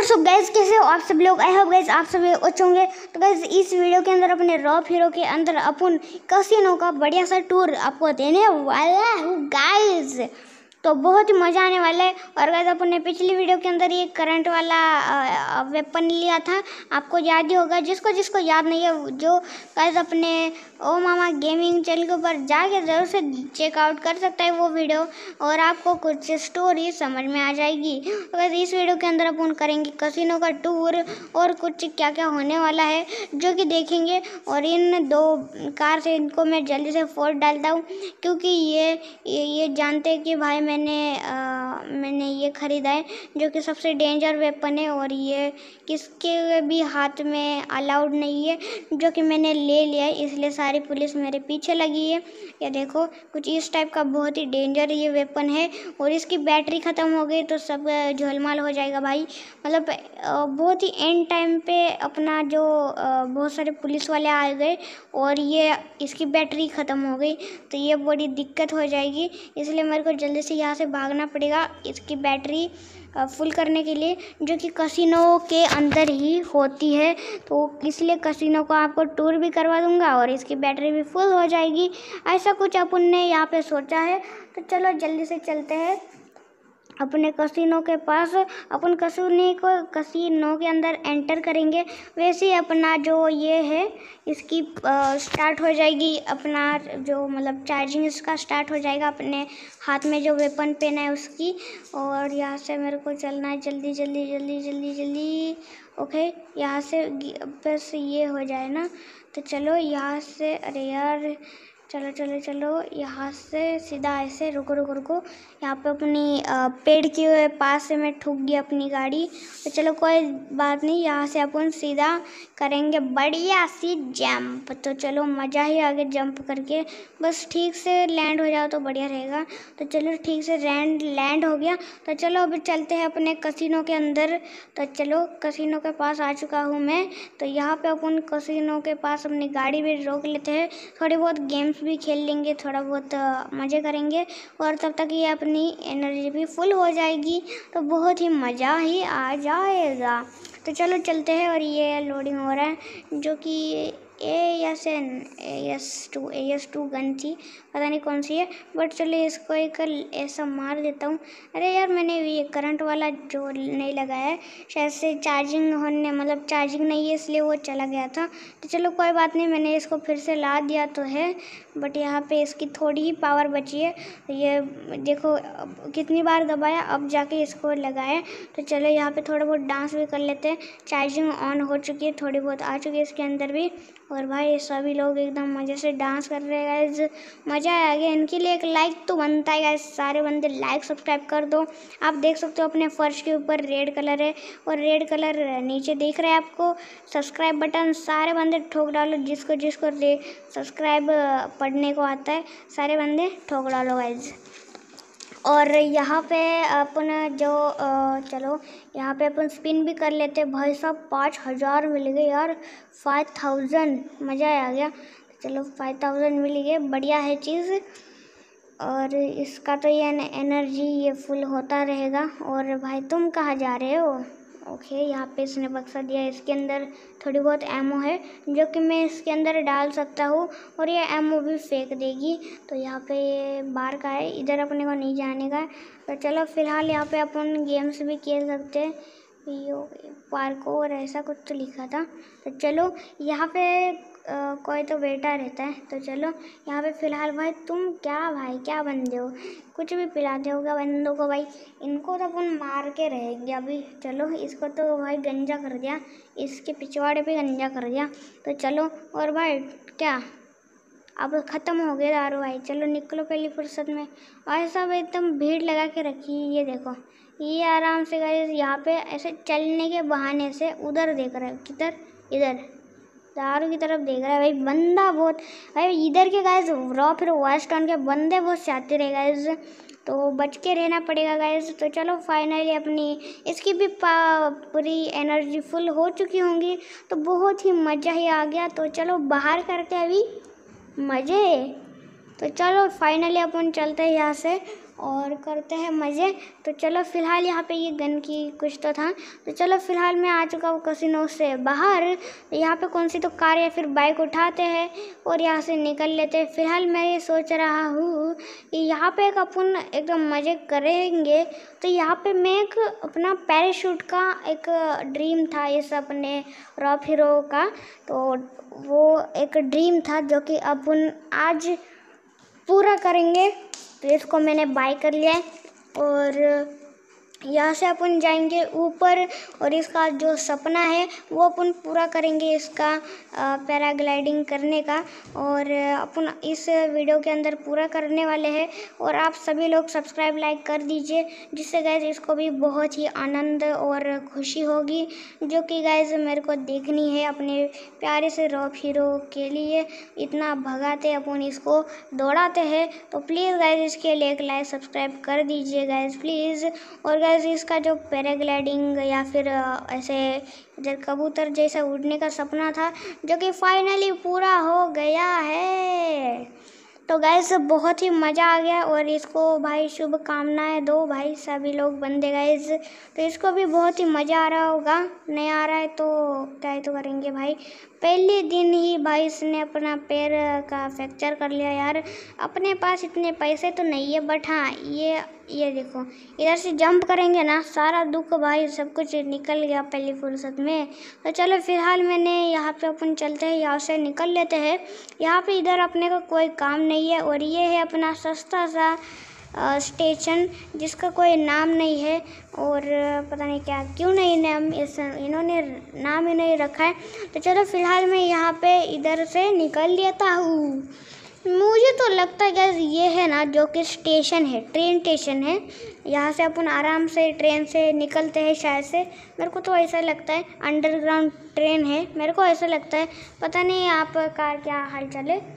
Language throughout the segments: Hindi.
सब गाइस, कैसे हो आप सब लोग। आई होप गाइस आप सभी अच्छे होंगे। तो गाइस इस वीडियो के अंदर अपने रॉप हीरो के अंदर अपन कैसीनो का बढ़िया सा टूर आपको देने वाला हूँ गाइस। तो बहुत ही मज़ा आने वाला है। और गाइस अपन ने पिछली वीडियो के अंदर ये करंट वाला वेपन लिया था, आपको याद ही होगा। जिसको जिसको याद नहीं है जो गाइस अपने ओ मामा गेमिंग चैनल के ऊपर जाके ज़रूर से चेकआउट कर सकता है वो वीडियो, और आपको कुछ स्टोरी समझ में आ जाएगी। तो गाइस इस वीडियो के अंदर अपन करेंगे कैसीनो का टूर और कुछ क्या क्या होने वाला है जो कि देखेंगे। और इन दो कार से इनको मैं जल्दी से फोड़ डालता हूँ, क्योंकि ये जानते हैं कि भाई मैंने ये ख़रीदा है जो कि सबसे डेंजर वेपन है, और ये किसके भी हाथ में अलाउड नहीं है, जो कि मैंने ले लिया है। इसलिए सारी पुलिस मेरे पीछे लगी है। ये देखो कुछ इस टाइप का बहुत ही डेंजर ये वेपन है, और इसकी बैटरी ख़त्म हो गई तो सब झोलमाल हो जाएगा भाई। मतलब बहुत ही एंड टाइम पे अपना जो बहुत सारे पुलिस वाले आ गए और ये इसकी बैटरी ख़त्म हो गई, तो ये बड़ी दिक्कत हो जाएगी। इसलिए मेरे को जल्दी से यहाँ से भागना पड़ेगा इसकी बैटरी फुल करने के लिए, जो कि कैसीनो के अंदर ही होती है। तो इसलिए कैसीनो को आपको टूर भी करवा दूंगा और इसकी बैटरी भी फुल हो जाएगी। ऐसा कुछ अपन ने यहाँ पे सोचा है। तो चलो जल्दी से चलते हैं अपने कैसीनो के पास। अपन कैसीनो के अंदर एंटर करेंगे, वैसे ही अपना जो ये है इसकी स्टार्ट हो जाएगी। अपना जो मतलब चार्जिंग इसका स्टार्ट हो जाएगा, अपने हाथ में जो वेपन पेन है उसकी। और यहाँ से मेरे को चलना है जल्दी जल्दी जल्दी जल्दी जल्दी। ओके, यहाँ से बस ये हो जाए ना। तो चलो यहाँ से, अरे यार चलो चलो चलो यहाँ से सीधा ऐसे। रुको रुको रुको, यहाँ पे अपनी पेड़ के पास से मैं ठुक गई अपनी गाड़ी। तो चलो कोई बात नहीं, यहाँ से अपन सीधा करेंगे बढ़िया सी जंप। तो चलो मज़ा ही आगे जंप करके, बस ठीक से लैंड हो जाओ तो बढ़िया रहेगा। तो चलो ठीक से लैंड हो गया। तो चलो अभी चलते हैं अपने कैसीनो के अंदर। तो चलो कैसीनो के पास आ चुका हूँ मैं। तो यहाँ पे अपन कैसीनो के पास अपनी गाड़ी भी रोक लेते हैं, थोड़ी बहुत गेम्स भी खेल लेंगे, थोड़ा बहुत मज़े करेंगे, और तब तक ये अपनी एनर्जी भी फुल हो जाएगी, तो बहुत ही मज़ा ही आ जाएगा। तो चलो चलते हैं। और ये लोडिंग हो रहा है, जो कि AS2 गन थी, पता नहीं कौन सी है, बट चलो इसको एक ऐसा मार देता हूँ। अरे यार मैंने ये करंट वाला जो नहीं लगाया है, शायद से चार्जिंग नहीं है, इसलिए वो चला गया था। तो चलो कोई बात नहीं, मैंने इसको फिर से ला दिया तो है, बट यहाँ पे इसकी थोड़ी ही पावर बची है। तो ये देखो कितनी बार दबाया, अब जाके इसको लगाया। तो चलो यहाँ पे थोड़ा बहुत डांस भी कर लेते हैं। चार्जिंग ऑन हो चुकी है, थोड़ी बहुत आ चुकी है इसके अंदर भी, और भाई सभी लोग एकदम मज़े से डांस कर रहे हैं गाइस। मज़ा आ गया। इनके लिए एक लाइक तो बनता है गाइस, सारे बंदे लाइक सब्सक्राइब कर दो। आप देख सकते हो अपने फर्श के ऊपर रेड कलर है, और रेड कलर नीचे दिख रहा है आपको। सब्सक्राइब बटन सारे बंदे ठोक डालो, जिसको जिसको सब्सक्राइब पढ़ने को आता है सारे बंदे ठोक डालो गाइस। और यहाँ पे अपन जो चलो यहाँ पे अपन स्पिन भी कर लेते हैं। भाई साहब 5000 मिल गए यार, 5000, मज़ा आ गया। चलो 5000 मिल गए, बढ़िया है चीज़। और इसका तो ये एनर्जी ये फुल होता रहेगा। और भाई तुम कहाँ जा रहे हो। ओके, यहाँ पे इसने बक्सा दिया, इसके अंदर थोड़ी बहुत एमओ है जो कि मैं इसके अंदर डाल सकता हूँ, और ये एमओ भी फेंक देगी। तो यहाँ पे ये बाहर का है, इधर अपने को नहीं जाने का। तो चलो फिलहाल यहाँ पे अपन गेम्स भी खेल सकते हैं। पार्कोर ऐसा कुछ तो लिखा था। तो चलो यहाँ पे कोई तो बैठा रहता है। तो चलो यहाँ पे फ़िलहाल भाई तुम क्या बंदे हो, कुछ भी पिलाते हो क्या बंदों को भाई। इनको तो अपन मार के रहेंगे अभी। चलो इसको तो भाई गंजा कर दिया, इसके पिछवाड़े पे गंजा कर दिया। तो चलो, और भाई क्या अब ख़त्म हो गया दारू भाई, चलो निकलो पहली फुर्सत में। और सब एकदम भीड़ लगा के रखी है, ये देखो ये आराम से गाइस यहाँ पे ऐसे चलने के बहाने से उधर देख रहा है, किधर, इधर दारू की तरफ देख रहा है भाई। बंदा बहुत भाई इधर के गाइस फिर वेस्ट टाउन के बंदे बहुत चाहते रहे गाइस, तो बच के रहना पड़ेगा गाइस। तो चलो फाइनली अपनी इसकी भी पूरी एनर्जी फुल हो चुकी होंगी, तो बहुत ही मज़ा ही आ गया। तो चलो बाहर करते अभी मज़े। तो चलो फाइनली अपन चलते हैं यहाँ से, और करते हैं मज़े। तो चलो फ़िलहाल यहाँ पे ये गन की कुछ तो था। तो चलो फ़िलहाल मैं आ चुका हूँ कैसीनो से बाहर। यहाँ पे कौन सी तो कार या फिर बाइक उठाते हैं और यहाँ से निकल लेते हैं। फ़िलहाल मैं ये सोच रहा हूँ कि यहाँ पे एक अपन एकदम मज़े करेंगे। तो यहाँ पे मैं एक अपना पैराशूट का एक ड्रीम था इस अपने रॉब हीरो का। तो वो एक ड्रीम था जो कि अपन आज पूरा करेंगे। तो इसको मैंने बाय कर लिया है और यहाँ से अपन जाएंगे ऊपर और इसका जो सपना है वो अपन पूरा करेंगे, इसका पैराग्लाइडिंग करने का। और अपन इस वीडियो के अंदर पूरा करने वाले हैं। और आप सभी लोग सब्सक्राइब लाइक कर दीजिए, जिससे गाइज इसको भी बहुत ही आनंद और खुशी होगी, जो कि गाइज मेरे को देखनी है अपने प्यारे से रॉब हीरो के लिए। इतना भगाते अपन इसको दौड़ाते हैं। तो प्लीज़ गाइज इसके लिए एक लाइक सब्सक्राइब कर दीजिए गाइज प्लीज़। और गाइज इसका जो पैराग्लाइडिंग या फिर ऐसे इधर कबूतर जैसा उड़ने का सपना था, जो कि फाइनली पूरा हो गया है। तो गाइज बहुत ही मज़ा आ गया और इसको भाई शुभकामनाएं दो भाई सभी लोग बंदे गाइज। तो इसको भी बहुत ही मज़ा आ रहा होगा। नहीं आ रहा है तो क्या ही तो करेंगे भाई। पहले दिन ही भाई इसने अपना पैर का फ्रैक्चर कर लिया यार। अपने पास इतने पैसे तो नहीं है, बट हाँ ये देखो इधर से जंप करेंगे ना, सारा दुख भाई सब कुछ निकल गया पहली फुर्सत में। तो चलो फ़िलहाल मैंने यहाँ पे अपन चलते हैं, यहाँ से निकल लेते हैं। यहाँ पे इधर अपने को कोई काम नहीं है। और ये है अपना सस्ता सा स्टेशन जिसका कोई नाम नहीं है। और पता नहीं क्या क्यों नहीं नाम इन्होंने नाम ही नहीं रखा है। तो चलो फ़िलहाल मैं यहाँ पे इधर से निकल लेता हूँ। मुझे तो लगता है गैस ये है ना जो कि स्टेशन है, ट्रेन स्टेशन है। यहाँ से अपन आराम से ट्रेन से निकलते हैं शायद से, मेरे को तो ऐसा लगता है। अंडरग्राउंड ट्रेन है मेरे को ऐसा लगता है, पता नहीं आपका क्या हाल चाल है।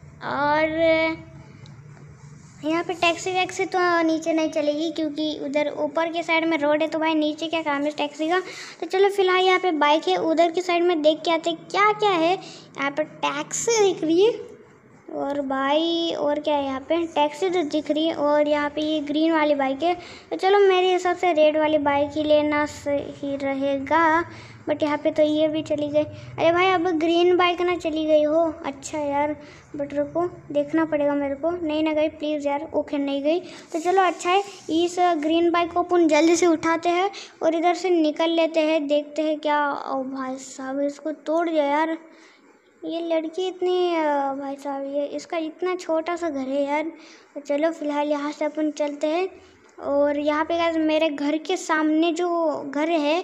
और यहाँ पे टैक्सी तो नीचे नहीं चलेगी क्योंकि उधर ऊपर के साइड में रोड है, तो भाई नीचे क्या काम है टैक्सी का। तो चलो फिलहाल यहाँ पे बाइक है, उधर की साइड में देख के आते क्या क्या है। यहाँ पे टैक्सी दिख रही है और भाई और क्या है, यहाँ पे टैक्सी तो दिख रही है। और यहाँ पे ये ग्रीन वाली बाइक है। तो चलो मेरे हिसाब से रेड वाली बाइक ही लेना सही रहेगा। बट यहाँ पे तो ये भी चली गई। अरे भाई अब ग्रीन बाइक ना चली गई हो, अच्छा यार। बट रुको देखना पड़ेगा मेरे को। नहीं ना गई प्लीज़ यार, ओके नहीं गई। तो चलो अच्छा है, इस ग्रीन बाइक को अपन जल्दी से उठाते हैं और इधर से निकल लेते हैं। देखते हैं क्या। ओ भाई साहब इसको तोड़ दिया यार। ये लड़की इतनी भाई साहब ये इसका इतना छोटा सा घर है यार। तो चलो फिलहाल यहाँ से अपन चलते हैं। और यहाँ पे गाइस मेरे घर के सामने जो घर है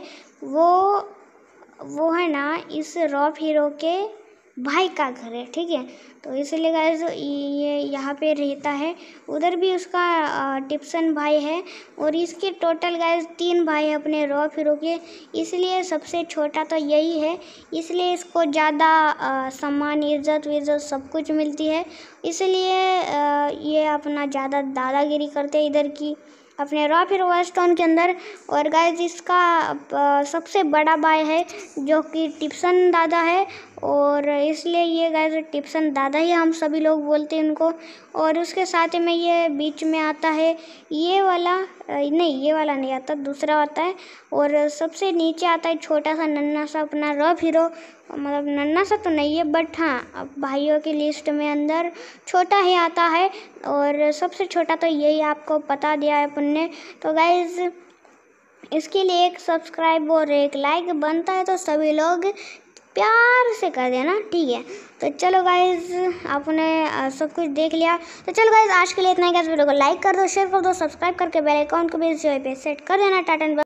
वो है ना इस रॉब हीरो के भाई का घर है, ठीक है। तो इसलिए गाइस ये यहाँ पे रहता है। उधर भी उसका टिप्सन भाई है। और इसके टोटल गाइस 3 भाई हैं अपने रॉब हीरो के, इसलिए सबसे छोटा तो यही है। इसलिए इसको ज़्यादा सम्मान इज्जत सब कुछ मिलती है। इसलिए ये अपना ज़्यादा दादागिरी करते हैं इधर की अपने रॉब हीरो वाइल्डस्टोन के अंदर। और गाइस इसका सबसे बड़ा भाई है जो कि टिप्सन दादा है। और इसलिए ये गाइस टिप्सन दादा ही हम सभी लोग बोलते हैं उनको। और उसके साथ में ये बीच में आता है ये वाला, नहीं ये वाला नहीं आता, दूसरा आता है। और सबसे नीचे आता है छोटा सा नन्हा सा अपना रॉब हीरो, मतलब नन्हा सा तो नहीं है बट हाँ भाइयों की लिस्ट में अंदर छोटा ही आता है। और सबसे छोटा तो यही आपको बता दिया है अपन ने। तो गाइस इसके लिए एक सब्सक्राइब और एक लाइक बनता है, तो सभी लोग प्यार से कर देना, ठीक है। तो चलो गाइज आपने सब कुछ देख लिया। तो चलो गाइज आज के लिए इतना ही। गाइज वीडियो को लाइक कर दो, शेयर कर दो, सब्सक्राइब करके बेल आइकन को भी इस जगह पे सेट कर देना। टाटा।